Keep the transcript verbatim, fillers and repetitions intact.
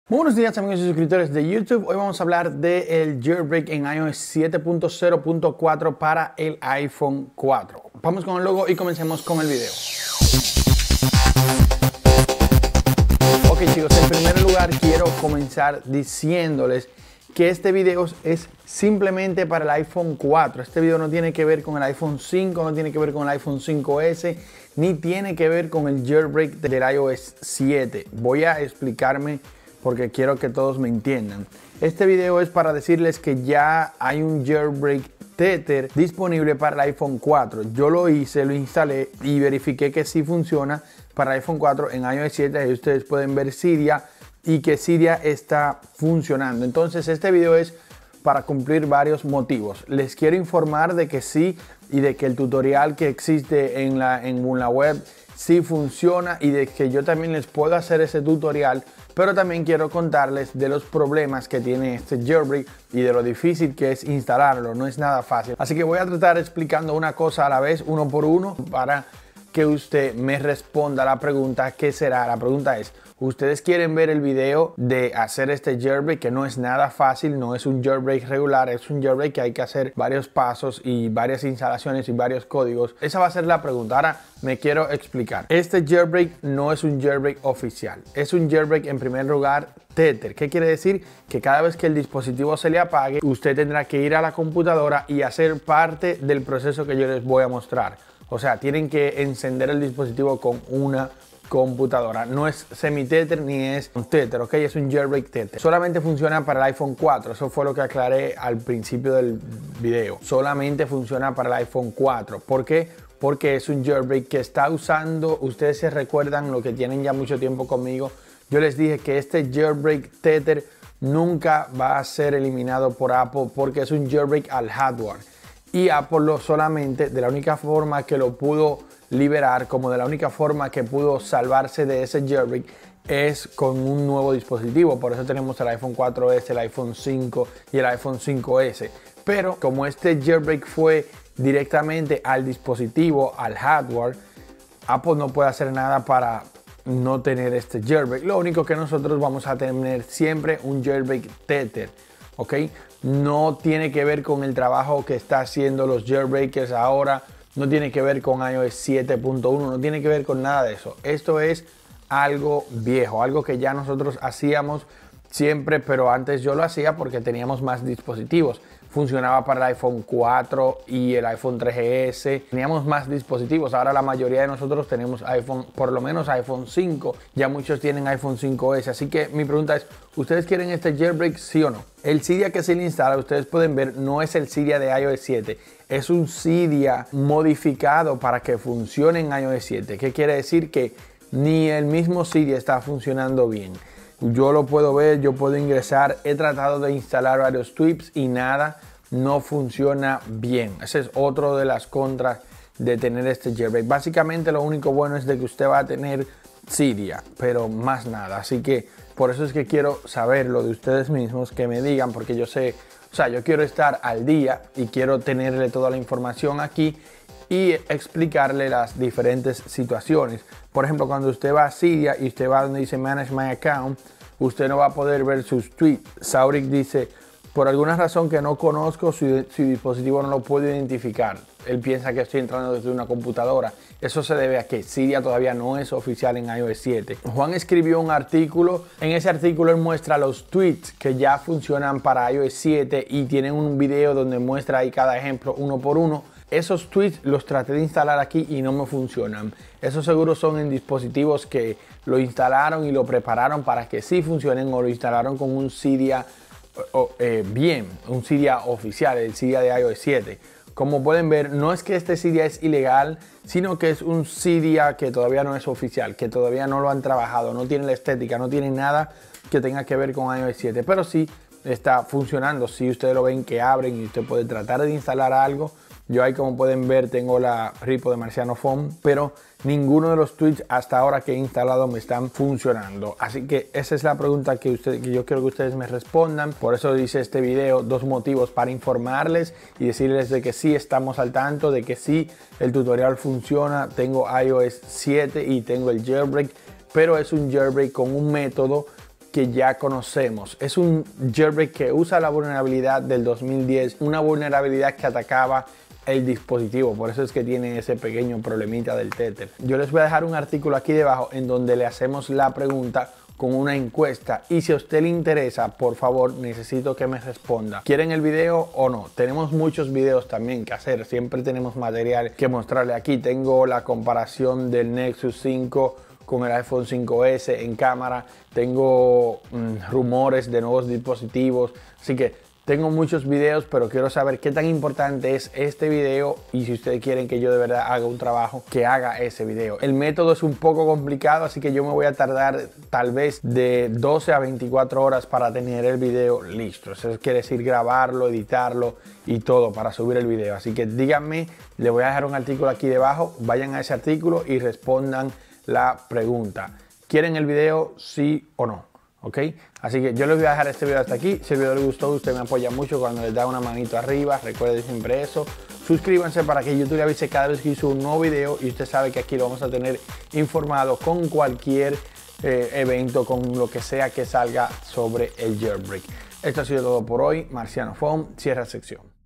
Muy buenos días amigos y suscriptores de YouTube. Hoy vamos a hablar del jailbreak en iOS siete punto cero punto cuatro para el iPhone cuatro. Vamos con el logo y comencemos con el video. Ok chicos, en primer lugar quiero comenzar diciéndoles que este video es simplemente para el iPhone cuatro. Este video no tiene que ver con el iPhone cinco, no tiene que ver con el iPhone cinco ese, ni tiene que ver con el jailbreak del iOS siete. Voy a explicarme porque quiero que todos me entiendan. Este video es para decirles que ya hay un jailbreak Tether disponible para el iPhone cuatro. Yo lo hice, lo instalé y verifiqué que sí funciona para el iPhone cuatro en iOS siete. Ahí ustedes pueden ver Cydia y que Cydia está funcionando. Entonces este video es para cumplir varios motivos. Les quiero informar de que sí y de que el tutorial que existe en la, en la web sí funciona y de que yo también les puedo hacer ese tutorial, pero también quiero contarles de los problemas que tiene este jailbreak y de lo difícil que es instalarlo. No es nada fácil. Así que voy a tratar explicando una cosa a la vez, uno por uno, para que usted me responda la pregunta. ¿Qué será? La pregunta es: ¿ustedes quieren ver el video de hacer este jailbreak? Que no es nada fácil, no es un jailbreak regular, es un jailbreak que hay que hacer varios pasos y varias instalaciones y varios códigos. Esa va a ser la pregunta. Ahora me quiero explicar. Este jailbreak no es un jailbreak oficial, es un jailbreak en primer lugar Tether. ¿Qué quiere decir? Que cada vez que el dispositivo se le apague, usted tendrá que ir a la computadora y hacer parte del proceso que yo les voy a mostrar. O sea, tienen que encender el dispositivo con una computadora. No es semi-tether ni es un tether, ok, es un jailbreak tether. Solamente funciona para el iPhone cuatro, eso fue lo que aclaré al principio del video. Solamente funciona para el iPhone cuatro. ¿Por qué? Porque es un jailbreak que está usando, ustedes se recuerdan lo que tienen ya mucho tiempo conmigo, yo les dije que este jailbreak tether nunca va a ser eliminado por Apple porque es un jailbreak al hardware. Y Apple lo solamente, de la única forma que lo pudo liberar, como de la única forma que pudo salvarse de ese jailbreak, es con un nuevo dispositivo. Por eso tenemos el iPhone cuatro ese, el iPhone cinco y el iPhone cinco ese. Pero como este jailbreak fue directamente al dispositivo, al hardware, Apple no puede hacer nada para no tener este jailbreak. Lo único que nosotros vamos a tener siempre un jailbreak Tether, ¿ok? No tiene que ver con el trabajo que está haciendo los jailbreakers ahora, no tiene que ver con iOS siete punto uno, no tiene que ver con nada de eso. Esto es algo viejo, algo que ya nosotros hacíamos siempre, pero antes yo lo hacía porque teníamos más dispositivos. Funcionaba para el iPhone cuatro y el iPhone tres G S. Teníamos más dispositivos. Ahora la mayoría de nosotros tenemos iPhone, por lo menos iPhone cinco. Ya muchos tienen iPhone cinco ese. Así que mi pregunta es, ¿ustedes quieren este jailbreak, sí o no? El Cydia que se le instala, ustedes pueden ver, no es el Cydia de iOS siete. Es un Cydia modificado para que funcione en iOS siete. ¿Qué quiere decir? Que ni el mismo Cydia está funcionando bien. Yo lo puedo ver, yo puedo ingresar, he tratado de instalar varios tweaks y nada, no funciona bien. Ese es otro de las contras de tener este jailbreak. Básicamente lo único bueno es de que usted va a tener Cydia, pero más nada. Así que por eso es que quiero saberlo de ustedes mismos, que me digan, porque yo sé, o sea, yo quiero estar al día y quiero tenerle toda la información aquí y explicarle las diferentes situaciones. Por ejemplo, cuando usted va a Cydia y usted va donde dice Manage My Account, usted no va a poder ver sus tweets. Saurik dice, por alguna razón que no conozco, su, su dispositivo no lo puede identificar. Él piensa que estoy entrando desde una computadora. Eso se debe a que Cydia todavía no es oficial en iOS siete. Juan escribió un artículo. En ese artículo él muestra los tweets que ya funcionan para iOS siete y tienen un video donde muestra ahí cada ejemplo uno por uno. Esos tweets los traté de instalar aquí y no me funcionan. Esos seguro son en dispositivos que lo instalaron y lo prepararon para que sí funcionen, o lo instalaron con un Cydia eh, bien, un Cydia oficial, el Cydia de iOS siete. Como pueden ver, no es que este Cydia es ilegal, sino que es un Cydia que todavía no es oficial, que todavía no lo han trabajado, no tiene la estética, no tiene nada que tenga que ver con iOS siete, pero sí está funcionando. Si ustedes lo ven que abren y usted puede tratar de instalar algo. Yo ahí, como pueden ver, tengo la repo de Marciano Phone, pero ninguno de los tweets hasta ahora que he instalado me están funcionando. Así que esa es la pregunta que, usted, que yo quiero que ustedes me respondan. Por eso hice este video, dos motivos para informarles y decirles de que sí estamos al tanto, de que sí el tutorial funciona. Tengo iOS siete y tengo el jailbreak, pero es un jailbreak con un método que ya conocemos. Es un jailbreak que usa la vulnerabilidad del dos mil diez, una vulnerabilidad que atacaba el dispositivo, por eso es que tiene ese pequeño problemita del Tether. Yo les voy a dejar un artículo aquí debajo en donde le hacemos la pregunta con una encuesta, y si a usted le interesa, por favor, necesito que me responda. ¿Quieren el video o no? Tenemos muchos videos también que hacer, siempre tenemos material que mostrarle. Aquí tengo la comparación del Nexus cinco con el iPhone cinco ese en cámara, tengo mmm, rumores de nuevos dispositivos, así que tengo muchos videos, pero quiero saber qué tan importante es este video, y si ustedes quieren que yo de verdad haga un trabajo, que haga ese video. El método es un poco complicado, así que yo me voy a tardar tal vez de doce a veinticuatro horas para tener el video listo. Eso quiere decir grabarlo, editarlo y todo para subir el video. Así que díganme, le voy a dejar un artículo aquí debajo, vayan a ese artículo y respondan la pregunta. ¿Quieren el video, sí o no? ¿Ok? Así que yo les voy a dejar este video hasta aquí. Si el video les gustó, usted me apoya mucho cuando les da una manito arriba. Recuerden siempre eso. Suscríbanse para que YouTube le avise cada vez que hizo un nuevo video, y usted sabe que aquí lo vamos a tener informado con cualquier eh, evento, con lo que sea que salga sobre el jailbreak. Esto ha sido todo por hoy. Marciano Phone cierra sección.